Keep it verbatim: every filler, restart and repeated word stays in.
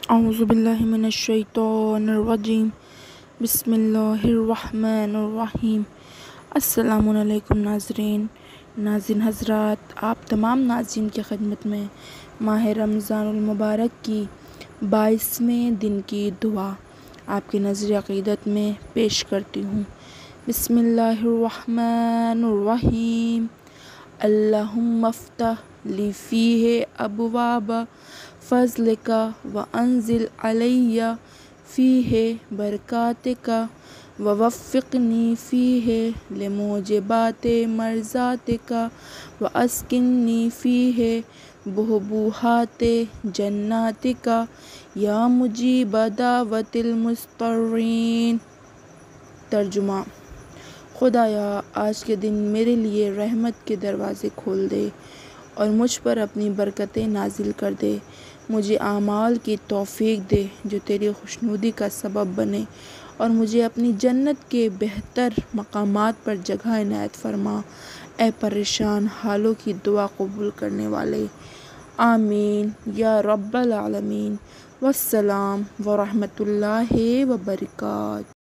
اعوذ باللہ من الشیطان الرجیم بسم اللہ الرحمن الرحیم۔ السلام علیکم ناظرین ناظرین حضرات، آپ تمام ناظرین کی خدمت میں ماہ رمضان المبارک کی بائیسویں دن کی دعا آپ کی نظر عقیدت میں پیش کرتی ہوں۔ بسم اللہ الرحمن الرحیم۔ اللہم افتح لی فیہ ابواب فضلک وانزل علی فیہ برکاتک ووفقنی فیہ لموجبات مرضاتک واسکننی فیہ بحبوحات جناتک یا مجیب دعوت المضطرین۔ ترجمہ: خدایا، آج کے دن میرے لیے رحمت کے دروازے کھول دے اور مجھ پر اپنی برکتیں نازل کر دے۔ مجھے اعمال کی توفیق دے جو تیری خوشنودی کا سبب بنے، اور مجھے اپنی جنت کے بہتر مقامات پر جگہ عنایت فرما۔ اے پریشان حالوں کی دعا قبول کرنے والے، آمین یا رب العالمین۔ والسلام ورحمۃ اللہ وبرکاتہ۔